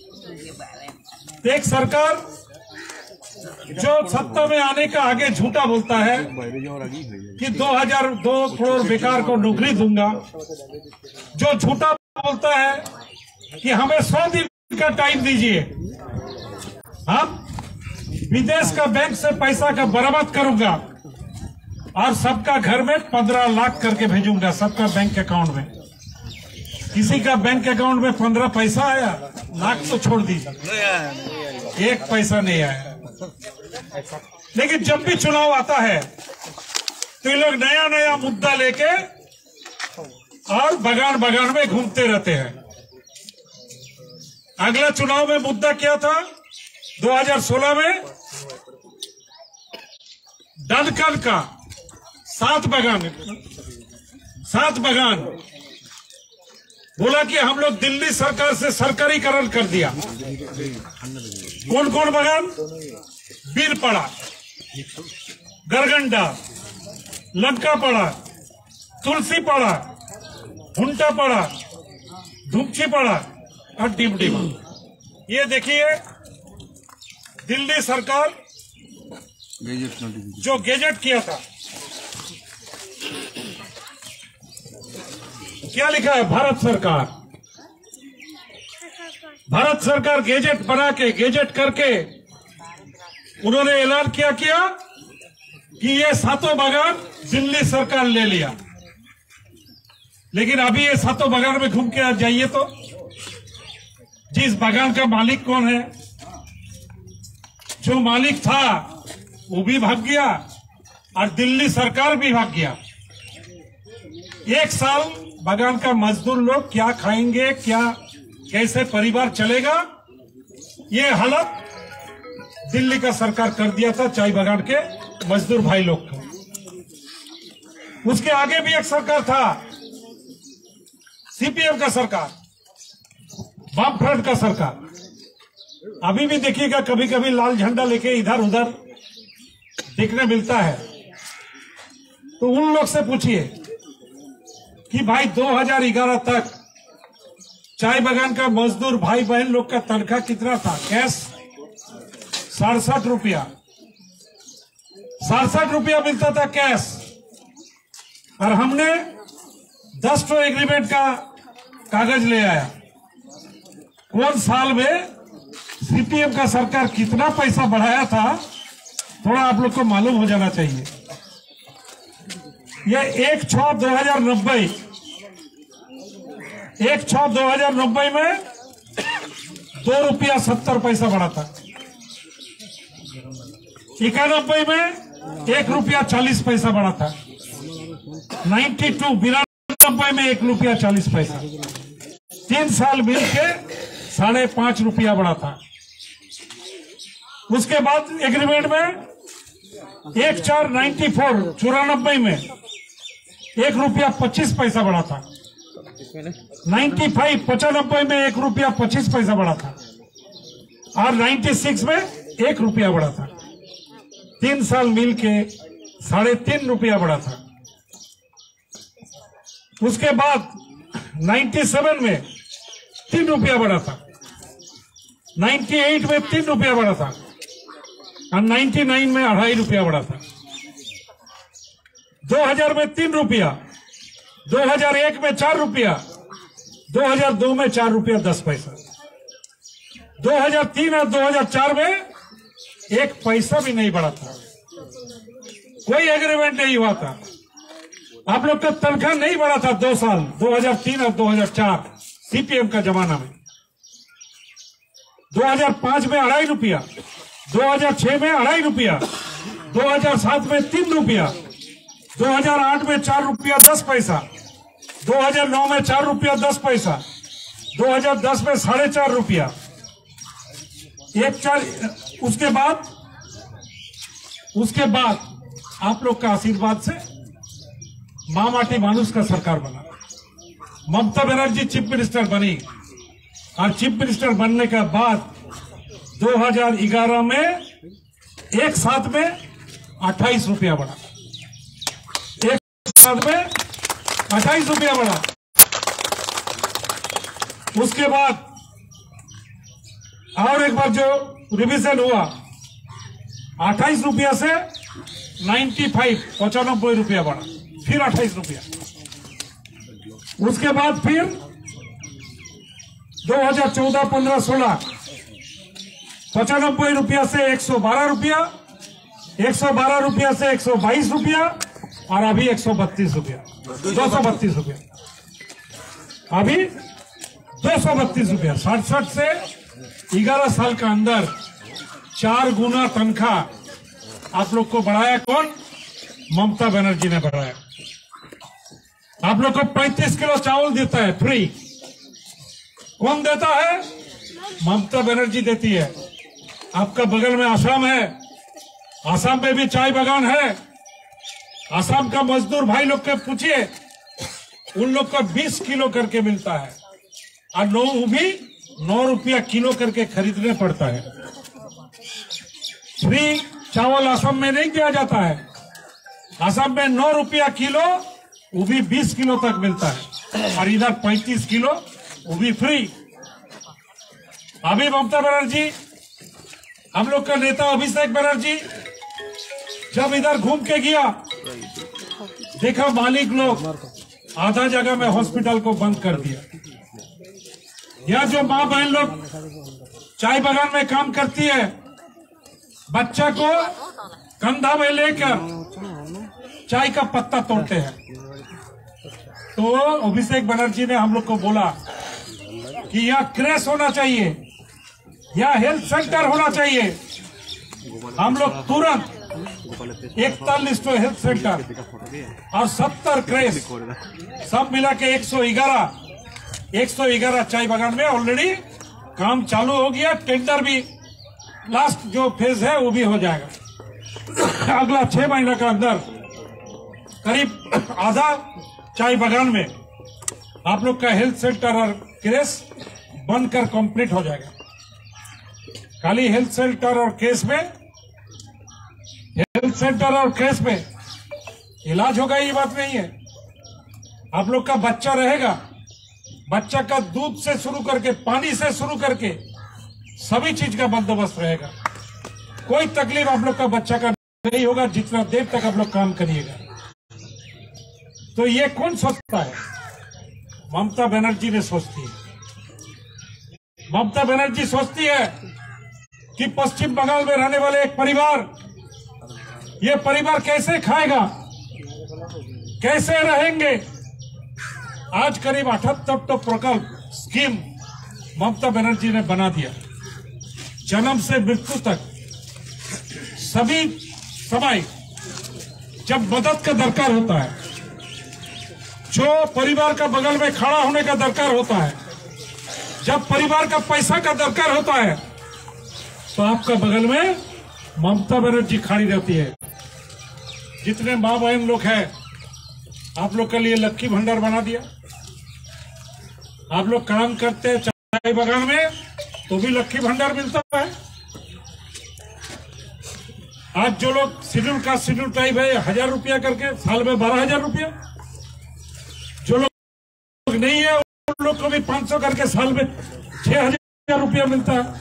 एक सरकार जो सत्ता में आने का आगे झूठा बोलता है कि दो हज़ार दो करोड़ बेकार को नौकरी दूंगा, जो झूठा बोलता है कि हमें सौ दिन का टाइम दीजिए, हम विदेश का बैंक से पैसा का बरामद करूंगा और सबका घर में पंद्रह लाख करके भेजूंगा सबका बैंक अकाउंट में। किसी का बैंक अकाउंट में पंद्रह पैसा आया, लाख तो छोड़ दीजिए, एक पैसा नहीं आया। लेकिन जब भी चुनाव आता है तो ये लोग नया नया मुद्दा लेके और बगान बगान में घूमते रहते हैं। अगला चुनाव में मुद्दा क्या था? दो हज़ार सोलह में डनकन का सात बगान सात बगान बोला कि हम लोग दिल्ली सरकार से सरकारीकरण कर दिया। कौन कौन बगान? बीरपड़ा, गरगंडा, लंकापड़ा, तुलसीपड़ा, हुंटापड़ा, धुपचीपड़ा और डिमडिमा। ये देखिए दिल्ली सरकार जो गेजेट किया था, क्या लिखा है? भारत सरकार भारत सरकार गेजेट बना के गेजेट करके उन्होंने ऐलान किया किया कि ये सातों बगान दिल्ली सरकार ले लिया। लेकिन अभी ये सातों बगान में घूम के आ जाइए तो जिस बगान का मालिक कौन है? जो मालिक था वो भी भाग गया और दिल्ली सरकार भी भाग गया। एक साल बगान का मजदूर लोग क्या खाएंगे, क्या कैसे परिवार चलेगा, ये हालत दिल्ली का सरकार कर दिया था चाय बगान के मजदूर भाई लोग को। उसके आगे भी एक सरकार था, सीपीएम का सरकार, वामफ्रंट का सरकार। अभी भी देखिएगा कभी कभी लाल झंडा लेके इधर उधर दिखने मिलता है। तो उन लोग से पूछिए कि भाई दो हज़ार ग्यारह तक चाय बगान का मजदूर भाई बहन लोग का तनख्वाह कितना था? कैश सड़सठ रुपया सड़सठ रुपया मिलता था कैश। और हमने दस टो एग्रीमेंट का कागज ले आया। कौन साल में सीपीएम का सरकार कितना पैसा बढ़ाया था, थोड़ा आप लोग को मालूम हो जाना चाहिए। यह एक छह दो हजार नब्बे एक छह दो हजार नब्बे में दो रुपया सत्तर पैसा बढ़ा था। इक्यानबे में एक रुपया चालीस पैसा बढ़ा था। नाइन्टी टू बिरानबे में एक रुपया चालीस पैसा। तीन साल मिल के साढ़े पांच रुपया बढ़ा था। उसके बाद एग्रीमेंट में एक चार नाइन्टी फोर चौरानबे में एक रुपया पच्चीस पैसा बढ़ा था। नाइन्टी फाइव पचानबे में एक रुपया पच्चीस पैसा बढ़ा था और नाइन्टी सिक्स में एक रुपया बढ़ा था। तीन साल मिल के साढ़े तीन रुपया बढ़ा था। उसके बाद नाइन्टी सेवन में तीन रुपया बढ़ा था। नाइन्टी एट में तीन रुपया बढ़ा था और नाइन्टी नाइन में अढ़ाई रुपया बढ़ा था। दो हज़ार में तीन रुपया, दो हज़ार एक में चार रुपया, दो हज़ार दो में चार रुपया दस पैसा, दो हज़ार तीन और दो हज़ार चार में एक पैसा भी नहीं बढ़ा था। कोई एग्रीमेंट नहीं हुआ था। आप लोग का तनख्वाह नहीं बढ़ा था दो साल, दो हज़ार तीन और दो हज़ार चार सीपीएम का जमाना में। दो हज़ार पांच में अढ़ाई रुपया, दो हज़ार छह में अढ़ाई रुपया, दो हज़ार सात में तीन रुपया, दो हज़ार आठ में चार रुपया दस पैसा, दो हज़ार नौ में चार रुपया दस पैसा, दो हज़ार दस में साढ़े चार रुपया, एक चार। उसके बाद उसके बाद आप लोग का आशीर्वाद से माँ माटी मानुष का सरकार बना। ममता बनर्जी चीफ मिनिस्टर बनी और चीफ मिनिस्टर बनने के बाद दो हज़ार ग्यारह में एक साथ में अट्ठाईस रुपया बढ़ा। एक साथ में अट्ठाईस रुपया बढ़ा। उसके बाद और एक बार जो रिवीजन हुआ अट्ठाईस रुपया से पचानवे पचानबे रुपया बढ़ा, फिर अट्ठाईस रुपया। उसके बाद फिर दो हज़ार चौदह पंद्रह सोलह पचानबे रुपया से एक सौ बारह रुपया, एक सौ बारह रुपया से एक सौ बाईस रुपया और अभी एक सौ बत्तीस रुपया, दो सौ बत्तीस रुपया, अभी दो सौ बत्तीस रुपया। सड़सठ से ग्यारह साल का अंदर चार गुना तनख्वाह आप लोग को बढ़ाया कौन? ममता बनर्जी ने बढ़ाया। आप लोग को पैंतीस किलो चावल देता है फ्री। कौन देता है? ममता बनर्जी देती है। आपका बगल में आसाम है, आसाम में भी चाय बागान है। आसाम का मजदूर भाई लोग के पूछिए, उन लोग को बीस किलो करके मिलता है और नौ भी नौ रुपया किलो करके खरीदने पड़ता है। फ्री चावल आसाम में नहीं दिया जाता है। आसाम में नौ रुपया किलो, वो भी बीस किलो तक मिलता है, और इधर पैंतीस किलो, वो भी फ्री। अभी ममता बनर्जी, हम लोग का नेता अभिषेक बनर्जी जब इधर घूम के गया, देखा मालिक लोग आधा जगह में हॉस्पिटल को बंद कर दिया। यह जो माँ बहन लोग चाय बागान में काम करती है, बच्चा को कंधा में लेकर चाय का पत्ता तोड़ते हैं। तो अभिषेक बनर्जी ने हम लोग को बोला कि यह क्रैश होना चाहिए, यह हेल्थ सेंटर होना चाहिए। हम लोग तुरंत इकतालीस हेल्थ सेंटर और सत्तर क्रैश सब मिला के एक सौ ग्यारह एक सौ ग्यारह चाय बागान में ऑलरेडी काम चालू हो गया। टेंडर भी लास्ट जो फेज है वो भी हो जाएगा। अगला छह महीने के अंदर करीब आधा चाय बागान में आप लोग का हेल्थ सेंटर और केस बनकर कंप्लीट हो जाएगा। खाली हेल्थ सेंटर और केस में हेल्थ सेंटर और केस में इलाज होगा ये बात नहीं है। आप लोग का बच्चा रहेगा, बच्चा का दूध से शुरू करके पानी से शुरू करके सभी चीज का बंदोबस्त रहेगा। कोई तकलीफ आप लोग का बच्चा का नहीं होगा जितना देर तक आप लोग काम करिएगा। तो ये कौन सोचता है? ममता बनर्जी ने सोचती है। ममता बनर्जी सोचती है कि पश्चिम बंगाल में रहने वाले एक परिवार, ये परिवार कैसे खाएगा, कैसे रहेंगे। आज करीब अठहत्तर तो प्रकल्प स्कीम ममता बनर्जी ने बना दिया। जन्म से मृत्यु तक सभी समय जब मदद का दरकार होता है, जो परिवार का बगल में खड़ा होने का दरकार होता है, जब परिवार का पैसा का दरकार होता है, तो आपका बगल में ममता बनर्जी खड़ी रहती है। जितने माँ बहन लोग हैं, आप लोग के लिए लक्की भंडार बना दिया। आप लोग काम करते हैं चाय बागान में तो भी लक्की भंडार मिलता है। आज जो लोग शेड्यूल कास्ट शेड्यूल ट्राइब है, हजार रुपया करके साल में बारह हजार रुपया। जो लोग नहीं है उन लोग को भी पांच सौ करके साल में छह हजार रुपया मिलता है।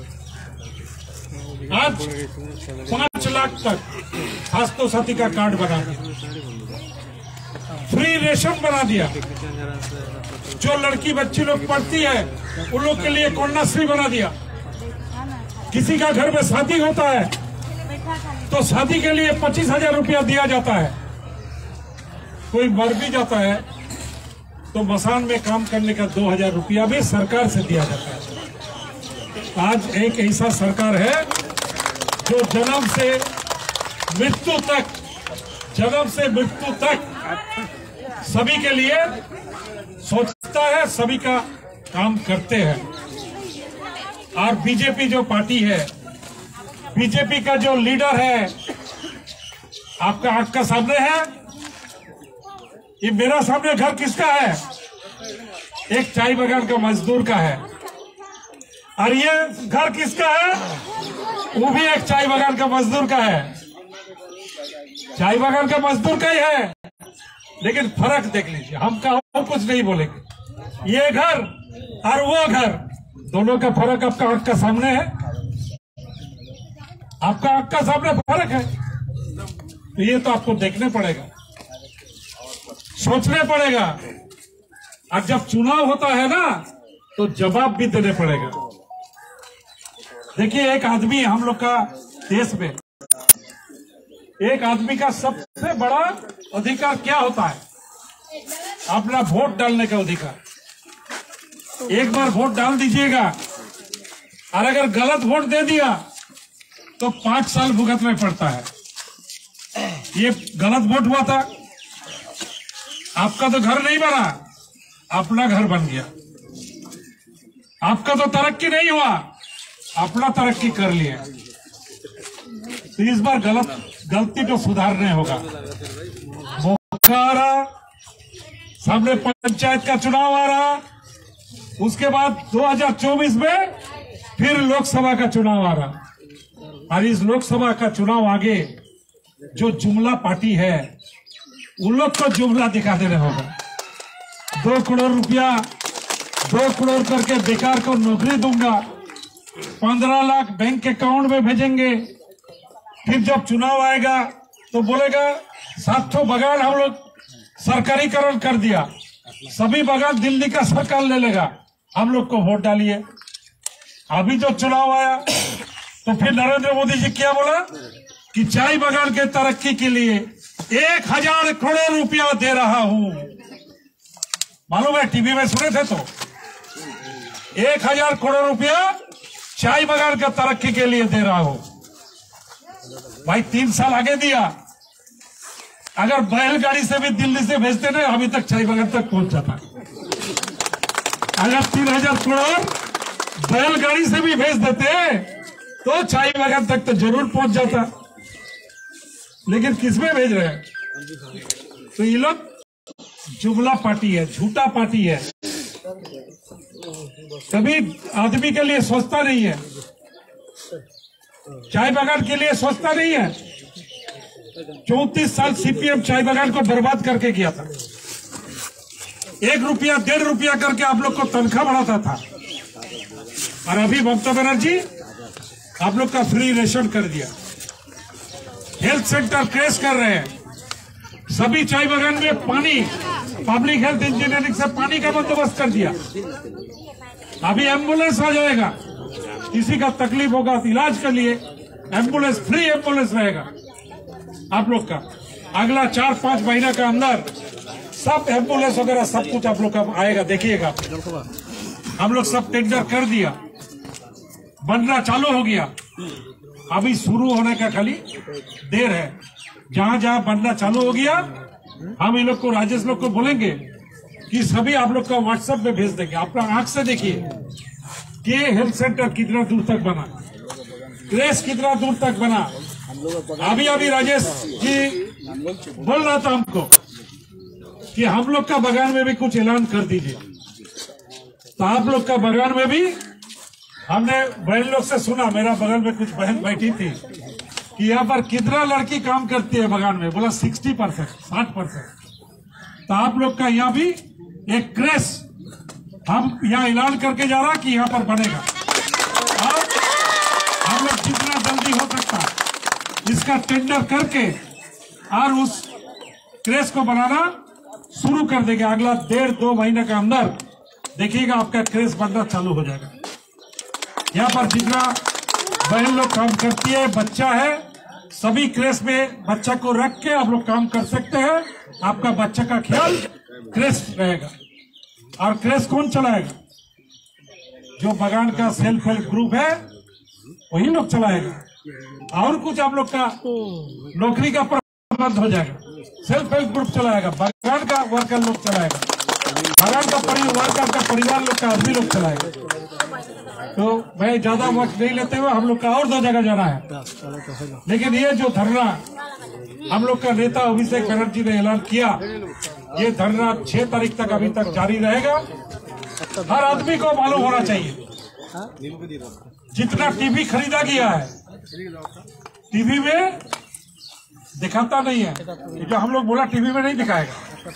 आज पांच लाख तक स्वास्थ्य साथी का कार्ड बना दिया, फ्री रेशन बना दिया। जो लड़की बच्ची लोग पढ़ती है उन लोग के लिए कन्याश्री बना दिया। किसी का घर में शादी होता है तो शादी के लिए पच्चीस हजार रुपया दिया जाता है। कोई मर भी जाता है तो मसान में काम करने का दो हजार रुपया भी सरकार से दिया जाता है। आज एक ऐसा सरकार है जो जन्म से मृत्यु तक जन्म से मृत्यु तक सभी के लिए सोचता है, सभी का काम करते हैं। और बीजेपी जो पार्टी है, बीजेपी का जो लीडर है, आपका आंख का सामने है। ये मेरा सामने घर किसका है? एक चाय बागान का मजदूर का है। और ये घर किसका है? वो भी एक चाय बागान का मजदूर का है। चाय बागान का मजदूर का ही है, लेकिन फर्क देख लीजिए। हम का और कुछ नहीं बोलेंगे। ये घर और वो घर, दोनों का फर्क आपका आंख का सामने है। आपका आंख का सामने फर्क है, तो ये तो आपको देखने पड़ेगा, सोचने पड़ेगा। और जब चुनाव होता है ना, तो जवाब भी देने पड़ेगा। देखिए, एक आदमी हम लोग का देश में, एक आदमी का सबसे बड़ा अधिकार क्या होता है? अपना वोट डालने का अधिकार। एक बार वोट डाल दीजिएगा, और अगर गलत वोट दे दिया तो पांच साल भुगतना पड़ता है। ये गलत वोट हुआ था। आपका तो घर नहीं बना, अपना घर बन गया। आपका तो तरक्की नहीं हुआ, अपना तरक्की कर लिया। तो इस बार गलत गलती को सुधारने होगा। मौका आ रहा, सामने पंचायत का चुनाव आ रहा, उसके बाद दो हज़ार चौबीस में फिर लोकसभा का चुनाव आ रहा। और इस लोकसभा का चुनाव आगे जो जुमला पार्टी है उन लोग को जुमला दिखा देना होगा। दो करोड़ रुपया दो करोड़ करके बेकार को नौकरी दूंगा, पंद्रह लाख बैंक अकाउंट में भेजेंगे। फिर जब चुनाव आएगा तो बोलेगा सात सौ बगान हम लोग सरकारीकरण कर दिया, सभी बगान दिल्ली का सरकार ले लेगा, हम लोग को वोट डालिए। अभी जो चुनाव आया तो फिर नरेंद्र मोदी जी क्या बोला कि चाय बगान के तरक्की के लिए एक हजार करोड़ रुपया दे रहा हूं। मालूम है, टीवी में सुने थे तो एक हजार करोड़ रुपया चाय बगान का तरक्की के लिए दे रहा हूं। भाई तीन साल आगे दिया, अगर बैलगाड़ी से भी दिल्ली से भेजते ना अभी तक चाय बगान तक पहुंच जाता। अगर तीन हजार करोड़ बैलगाड़ी से भी भेज देते तो चाय बगान तक तो जरूर पहुंच जाता। लेकिन किसमें भेज रहे हैं? तो ये लोग जुमला पार्टी है, झूठा पार्टी है, कभी आदमी के लिए सोचता नहीं है, चाय बागान के लिए सोचता नहीं है। चौंतीस साल सीपीएम चाय बागान को बर्बाद करके किया था। एक रुपया डेढ़ रुपया करके आप लोग को तनख्वाह बढ़ाता था, और अभी ममता बनर्जी आप लोग का फ्री रेशन कर दिया। हेल्थ सेंटर क्रैश कर रहे हैं, सभी चाय बागान में पानी, पब्लिक हेल्थ इंजीनियरिंग से पानी का बंदोबस्त कर दिया। अभी एम्बुलेंस आ जाएगा, किसी का तकलीफ होगा तो इलाज के लिए एम्बुलेंस, फ्री एम्बुलेंस रहेगा आप लोग का। अगला चार पांच महीने के अंदर सब एम्बुलेंस वगैरह सब कुछ आप लोग का आएगा, देखिएगा। हम लोग सब टेंडर कर दिया, बनना चालू हो गया, अभी शुरू होने का खाली देर है। जहां जहां बनना चालू हो गया हम इन लोग को, राजेश लोग को बोलेंगे कि सभी आप लोग का व्हाट्सएप में भेज देंगे। आप लोग आंख से देखिए कि हेल्थ सेंटर कितना दूर तक बना, क्रेश कितना दूर तक बना। अभी अभी राजेश जी बोल रहा था हमको कि हम लोग का बगान में भी कुछ ऐलान कर दीजिए। तो आप लोग का बगान में भी हमने बहन लोग से सुना, मेरा बगल में कुछ बहन बैठी थी कि यहाँ पर कितना लड़की काम करती है बगान में, बोला सिक्सटी परसेंट साठ परसेंट। तो आप लोग का यहाँ भी एक क्रेश हम यहाँ ऐलान करके जा रहा कि यहाँ पर बनेगा, और हम लोग जितना जल्दी हो सकता इसका टेंडर करके और उस क्रेश को बनाना शुरू कर देंगे। अगला डेढ़ दो महीने के अंदर देखिएगा आपका क्रेश बनना चालू हो जाएगा। यहाँ पर जितना बहन लोग काम करती है, बच्चा है, सभी क्रेश में बच्चा को रख के आप लोग काम कर सकते हैं। आपका बच्चा का ख्याल क्रेश रहेगा। और क्रेश कौन चलाएगा? जो बगान का सेल्फ हेल्प ग्रुप है वही लोग चलाएगा। और कुछ आप लोग का नौकरी का प्रबंध हो जाएगा, सेल्फ हेल्प ग्रुप चलाएगा, बगान का वर्कर लोग चलाएगा, बगान का परिवार का परिवार लोग का आदमी लोग चलाएगा। तो मैं ज्यादा वक्त नहीं लेते हुए हम लोग का और दो जगह जाना है। लेकिन ये जो धरना हम लोग का नेता अभिषेक बनर्जी ने ऐलान किया, ये धरना छह तारीख तक अभी तक जारी रहेगा। हर आदमी को मालूम होना चाहिए, जितना टीवी खरीदा गया है टीवी में दिखाता नहीं है। जो हम लोग बोला टीवी में नहीं दिखाएगा,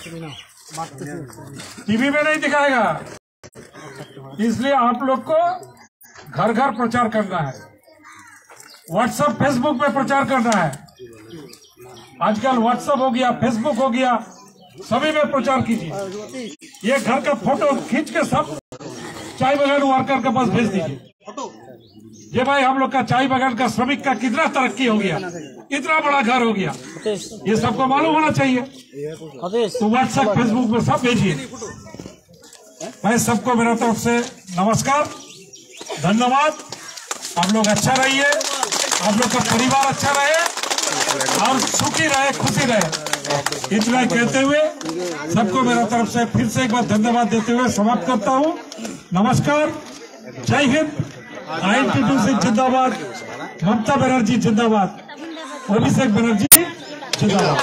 टीवी में नहीं दिखाएगा, इसलिए आप लोग को घर घर प्रचार करना है, व्हाट्सएप फेसबुक पे प्रचार करना है। आजकल व्हाट्सएप हो गया, फेसबुक हो गया, सभी में प्रचार कीजिए। ये घर का फोटो खींच के सब चाय बगान वर्कर के पास भेज दीजिए। ये भाई हम लोग का चाय बगान का श्रमिक का कितना तरक्की हो गया, इतना बड़ा घर हो गया, ये सबको मालूम होना चाहिए। तो व्हाट्सएप फेसबुक में सब भेजिए। मैं सबको मेरा तरफ से नमस्कार, धन्यवाद। आप लोग अच्छा रहिए, आप लोग का परिवार अच्छा रहे। और सुखी रहे, खुशी रहे। इतना कहते हुए सबको मेरा तरफ से फिर से एक बार धन्यवाद देते हुए समाप्त करता हूँ। नमस्कार, जय हिंद। आईएनटीटी सिंह जिंदाबाद, ममता बनर्जी जिंदाबाद, अभिषेक बनर्जी जिंदाबाद।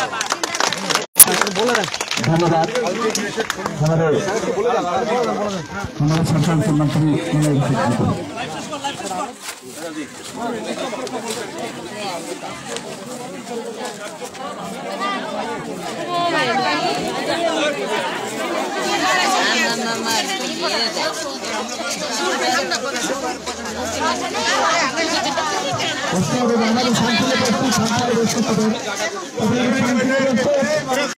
धन्यवाद। हमारे हमारे सरकार के मंत्री शांति